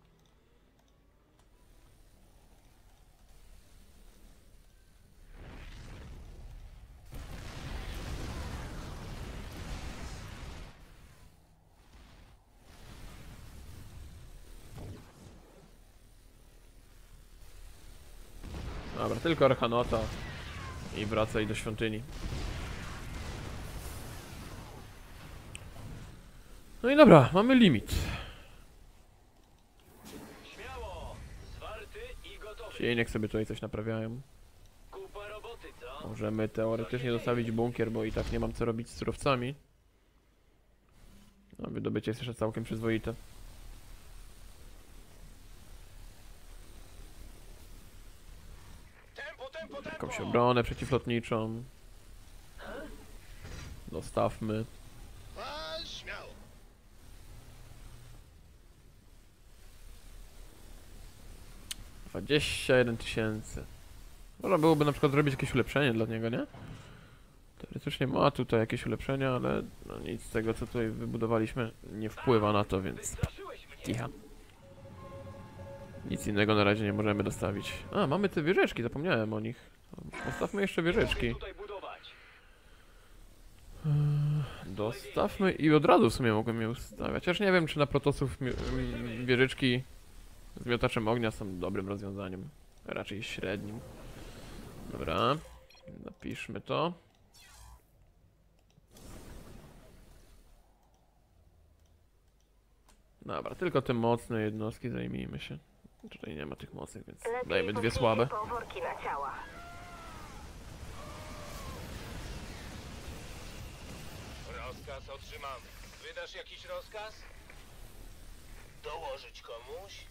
Dobra, tylko Archanota i wracaj do świątyni. No i dobra, mamy limit. Śmiało! Zwarty i gotowy. Ci niech sobie tutaj coś naprawiają. Kupa roboty, co? Możemy teoretycznie zostawić bunkier, bo i tak nie mam co robić z surowcami. A wydobycie jest jeszcze całkiem przyzwoite. Tempo, tempo, tempo! Jakąś obronę przeciwlotniczą. Dostawmy. Pal śmiało. dwadzieścia jeden tysięcy. Można byłoby na przykład zrobić jakieś ulepszenie dla niego, nie? Teoretycznie ma tutaj jakieś ulepszenia, ale no nic z tego, co tutaj wybudowaliśmy, nie wpływa na to, więc kicha. Nic innego na razie nie możemy dostawić. A, mamy te wieżyczki, zapomniałem o nich. Postawmy jeszcze wieżyczki. Dostawmy i od razu w sumie mogłem je ustawiać. Chociaż nie wiem, czy na protosów wieżyczki z miotaczem ognia są dobrym rozwiązaniem. Raczej średnim. Dobra, napiszmy to. Dobra, tylko te mocne jednostki zajmijmy się. Tutaj nie ma tych mocnych, więc dajmy dwie słabe. Worki na ciała. Rozkaz otrzymamy. Wydasz jakiś rozkaz? Dołożyć komuś?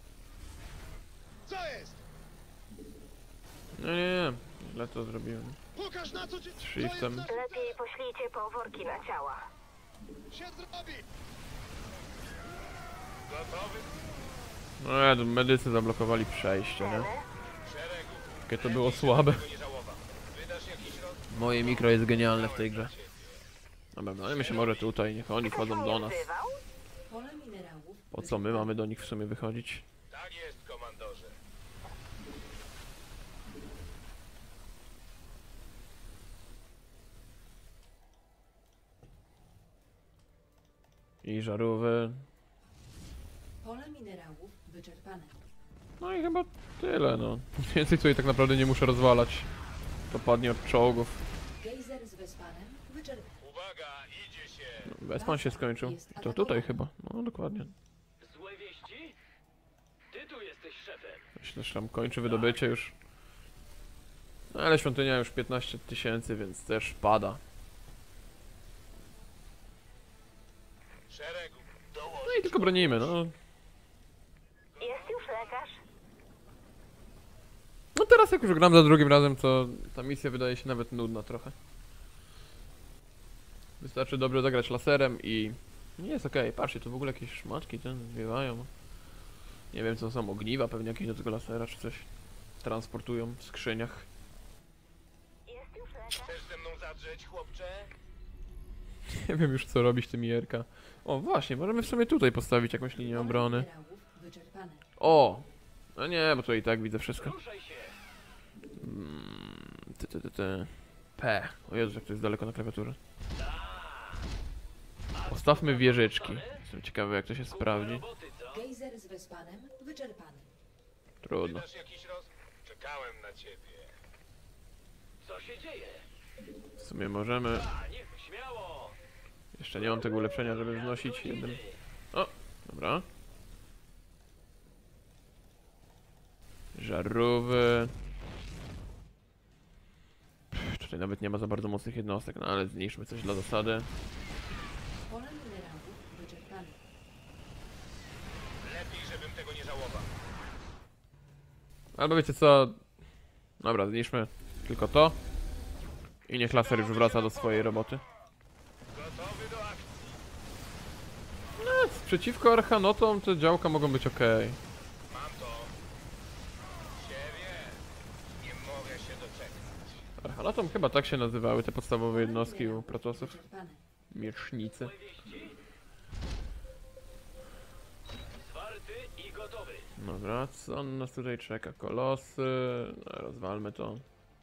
Co jest? No nie, nie, źle to zrobiłem. Pokaż na co ci... Z shiftem. Lepiej poślijcie worki na ciała. się zrobi. Gotowy? No ja, tu medycy zablokowali przejście, nie? Jakie to było słabe. Wydasz jakiś rozkaz? Moje mikro jest genialne w tej grze. Dobra, dajmy się może tutaj, niech oni wchodzą do nas. Pole minerałów. Po co my mamy do nich w sumie wychodzić? Tak jest, komandorze. I żarówy. Pole minerałów wyczerpane. No i chyba tyle, no. Więcej tutaj tak naprawdę nie muszę rozwalać. To padnie od czołgów. Gejzer z Wespanem wyczerpany. Uwaga, idzie się! No, Wespan się skończył. To tutaj chyba. No dokładnie. Złe wieści? Ty tu jesteś szefem. Myślę, że tam kończy wydobycie już. No, ale świątynia już piętnaście tysięcy, więc też pada. Szeregu. No i tylko bronimy, no. Jest już lekarz? No teraz jak już gram za drugim razem, to ta misja wydaje się nawet nudna trochę. Wystarczy dobrze zagrać laserem i... Nie jest okej, okay. Patrzcie, tu w ogóle jakieś szmatki ten zwiewają. Nie wiem co są, ogniwa pewnie jakieś do tego lasera czy coś. Transportują w skrzyniach. Jest już lekarz? Chcesz ze mną zadrzeć, chłopcze? Nie wiem już co robić tym I R K. O właśnie, możemy w sumie tutaj postawić jakąś linię obrony. Minerałów wyczerpane. O! No nie, bo to i tak widzę wszystko. Mm, ty, ty, ty, ty. P. O Jezu, jak to jest daleko na klawiaturze. Postawmy wieżyczki. Jestem ciekawy jak to się sprawdzi. Gejzer z Wespanem wyczerpany. Trudno. Wydasz jakiś roz... Czekałem na ciebie. Co się dzieje? W sumie możemy... A, niech śmiało! Jeszcze nie mam tego ulepszenia, żeby wnosić jednym... O! Dobra. Żarówy. Pff, tutaj nawet nie ma za bardzo mocnych jednostek, no ale zniszczmy coś dla zasady. Pole minerałów wyczerpane. Lepiej, żebym tego nie żałował. Albo wiecie co? Dobra, zniszczmy tylko to. I niech laser już wraca do swojej roboty. Gotowy do akcji. No, przeciwko archanotom te działka mogą być ok. Mam to. Ciebie. Nie mogę się doczekać. Archanotom chyba tak się nazywały te podstawowe jednostki u protosów. Miecznicy. Zwarty i gotowy. Dobra, co nas tutaj czeka? Kolosy. No, rozwalmy to.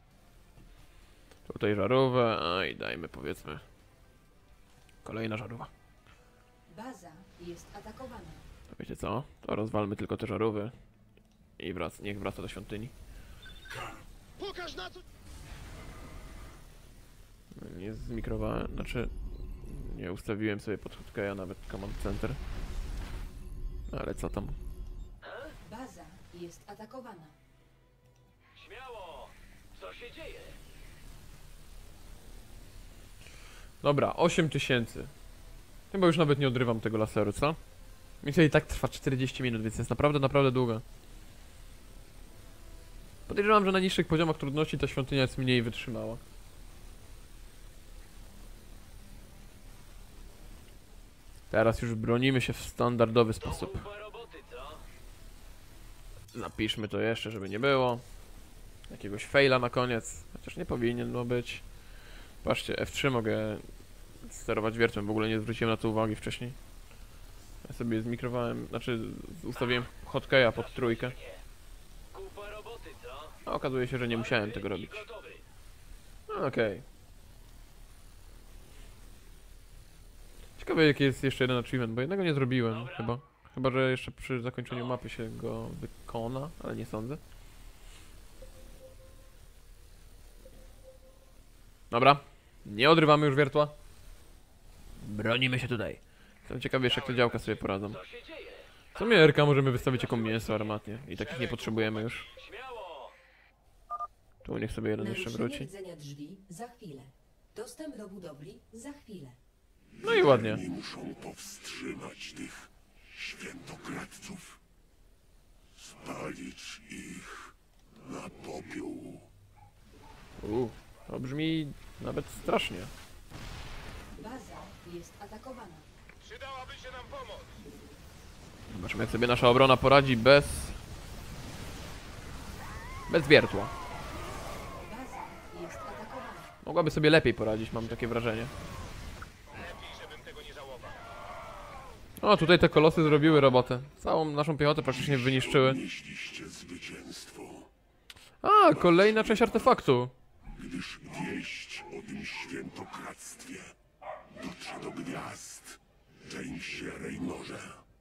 Tutaj żarówę, a i dajmy powiedzmy kolejna żarówa. Baza jest atakowana. To wiecie co? To rozwalmy tylko te żarówy i wrac niech wraca do świątyni. Pokaż na co... Nie zmikrowałem, znaczy Nie ustawiłem sobie pod hotkeya nawet command center. Ale co tam? Baza jest atakowana. Śmiało! Co się dzieje? Dobra, osiem tysięcy. Chyba już nawet nie odrywam tego laseru, co? Misja i tak trwa czterdzieści minut, więc jest naprawdę, naprawdę długa. Podejrzewam, że na niższych poziomach trudności ta świątynia jest mniej wytrzymała. Teraz już bronimy się w standardowy sposób. Napiszmy to jeszcze, żeby nie było. Jakiegoś faila na koniec. Chociaż nie powinien no być. Patrzcie, F trzy mogę sterować wiertłem. W ogóle nie zwróciłem na to uwagi wcześniej. Ja sobie zmikrowałem, znaczy ustawiłem hotkeya pod trójkę. A okazuje się, że nie musiałem tego robić. Okej. Okay. Ciekawe jaki jest jeszcze jeden achievement, bo jednego nie zrobiłem chyba. Chyba, że jeszcze przy zakończeniu mapy się go wykona, ale nie sądzę. Dobra. Nie odrywamy już wiertła. Bronimy się tutaj. Jestem ciekawy jeszcze jak te działka sobie poradzą. Co mnie R K możemy wystawić jako mięso armatnie i takich nie potrzebujemy już. Tu niech sobie jeden jeszcze wróci. Widzenia drzwi za chwilę. Dostęp do budowli za chwilę. No i ładnie. Nie muszą powstrzymać tych świętokradców. Spalić ich na popiół. Uuu, to brzmi nawet strasznie. Baza jest atakowana. Przydałaby się nam pomoc. Zobaczmy jak sobie nasza obrona poradzi bez... Bez wiertła. Baza jest atakowana. Mogłaby sobie lepiej poradzić, mam takie wrażenie. O, tutaj te kolosy zrobiły robotę. Całą naszą piechotę praktycznie wyniszczyły. A, kolejna część artefaktu. Gdyż wieść o tym świętokradztwie dotrze do gwiazd, Jamesie Raynorze.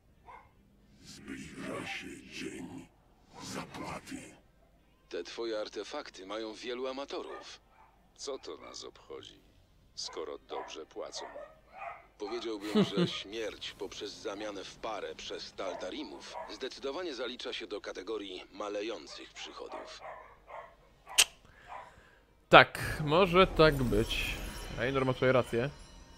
Zbliża się dzień zapłaty. Te twoje artefakty mają wielu amatorów. Co to nas obchodzi, skoro dobrze płacą? Powiedziałbym, że śmierć poprzez zamianę w parę przez Taldarimów zdecydowanie zalicza się do kategorii malejących przychodów. Tak, może tak być. Raynor ma tutaj rację.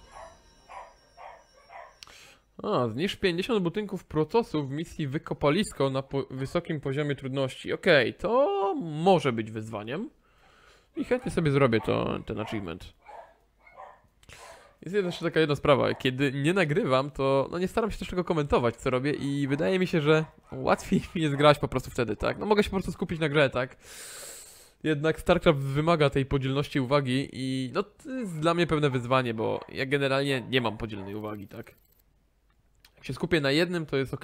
A, zniszcz pięćdziesiąt budynków procesów w misji Wykopalisko na po wysokim poziomie trudności. Okej, okay, to może być wyzwaniem. I chętnie sobie zrobię to, ten achievement. Jest jeszcze taka jedna sprawa, kiedy nie nagrywam, to no nie staram się też tego komentować, co robię i wydaje mi się, że łatwiej mi jest grać po prostu wtedy, tak? No mogę się po prostu skupić na grze, tak? Jednak StarCraft wymaga tej podzielności uwagi i no to jest dla mnie pewne wyzwanie, bo ja generalnie nie mam podzielnej uwagi, tak? Jak się skupię na jednym, to jest ok.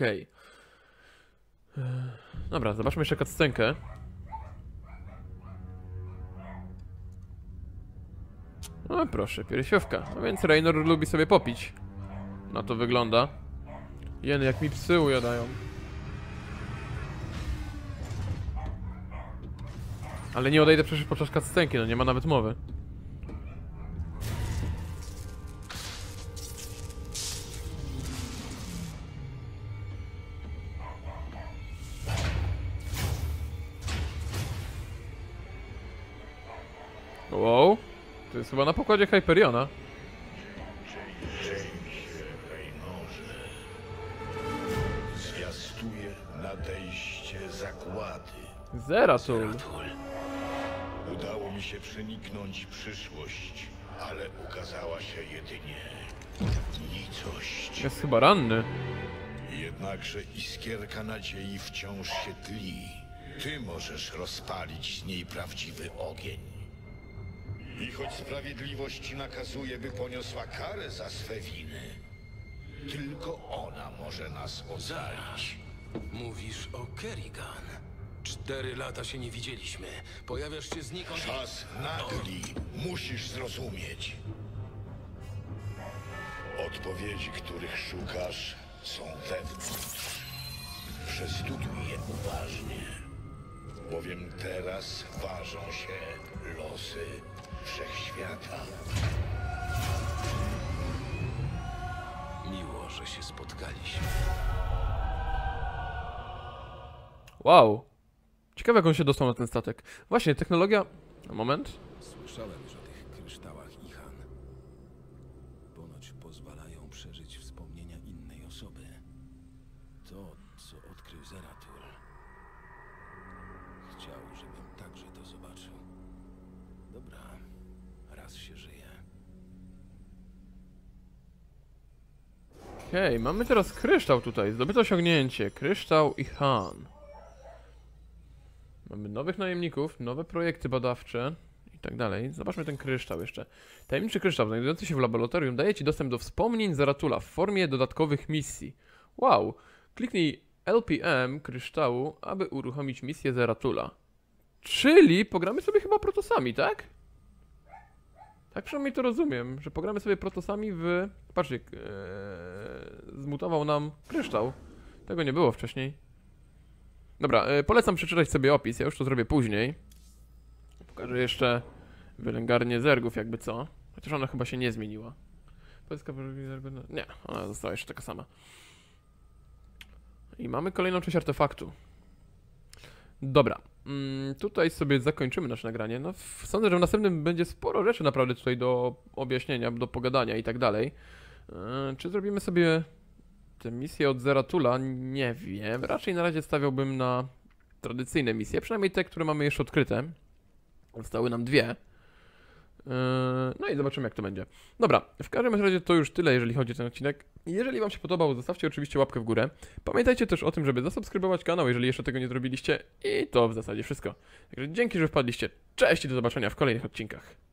Dobra, zobaczmy jeszcze cutscenkę. No proszę, piersiówka. No więc Raynor lubi sobie popić. Na to wygląda. Jeny, jak mi psy ujadają. Ale nie odejdę przecież podczas cutscenki, no nie ma nawet mowy. Wow. To jest chyba na pokładzie Hyperiona. Zwiastuje nadejście zagłady. Zeratul. Udało mi się przeniknąć przyszłość, ale ukazała się jedynie nicość. Jest chyba ranny. Jednakże iskierka nadziei wciąż się tli. Ty możesz rozpalić z niej prawdziwy ogień. I choć sprawiedliwość nakazuje, by poniosła karę za swe winy, tylko ona może nas ocalić. Mówisz o Kerrigan. Cztery lata się nie widzieliśmy. Pojawiasz się znikąd. Czas nagli. Musisz zrozumieć. Odpowiedzi, których szukasz, są wewnątrz. Przestudiuj je uważnie, bowiem teraz ważą się losy Wszechświata. że się spotkaliśmy. Wow. Ciekawe, jak on się dostał na ten statek. Właśnie, technologia... Moment. Słyszałem już o tych kryształach Ihan. Ponoć pozwalają przeżyć wspomnienia innej osoby. To, co odkrył Zeratul. Chciał, żebym także to zobaczył. Dobra, raz się żyje. Okej, okay, mamy teraz kryształ tutaj. Zdobyto osiągnięcie. Kryształ Ihan. Mamy nowych najemników, nowe projekty badawcze i tak dalej. Zobaczmy ten kryształ jeszcze. Tajemniczy kryształ znajdujący się w laboratorium daje Ci dostęp do wspomnień Zeratula w formie dodatkowych misji. Wow! Kliknij L P M kryształu, aby uruchomić misję Zeratula. Czyli pogramy sobie chyba protosami, tak? Tak przynajmniej to rozumiem, że pogramy sobie protosami w... Patrzcie, ee, zmutował nam kryształ. Tego nie było wcześniej. Dobra, e, polecam przeczytać sobie opis, ja już to zrobię później. Pokażę jeszcze wylęgarnię zergów, jakby co. Chociaż ona chyba się nie zmieniła. Nie, ona została jeszcze taka sama. I mamy kolejną część artefaktu. Dobra, mm, tutaj sobie zakończymy nasze nagranie. No, w, sądzę, że w następnym będzie sporo rzeczy naprawdę tutaj do objaśnienia, do pogadania i tak dalej. E, czy zrobimy sobie... Te misje od Zeratula, nie wiem. Raczej na razie stawiałbym na tradycyjne misje, przynajmniej te, które mamy jeszcze odkryte. Zostały nam dwie. No i zobaczymy, jak to będzie. Dobra, w każdym razie to już tyle, jeżeli chodzi o ten odcinek. Jeżeli Wam się podobał, zostawcie oczywiście łapkę w górę. Pamiętajcie też o tym, żeby zasubskrybować kanał, jeżeli jeszcze tego nie zrobiliście. I to w zasadzie wszystko. Także dzięki, że wpadliście. Cześć i do zobaczenia w kolejnych odcinkach.